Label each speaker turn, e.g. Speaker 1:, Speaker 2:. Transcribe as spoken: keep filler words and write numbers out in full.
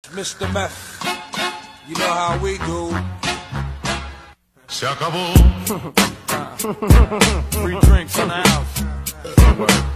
Speaker 1: Mister Meth, you know how we do.
Speaker 2: Se acabó.
Speaker 1: Free drinks in the house.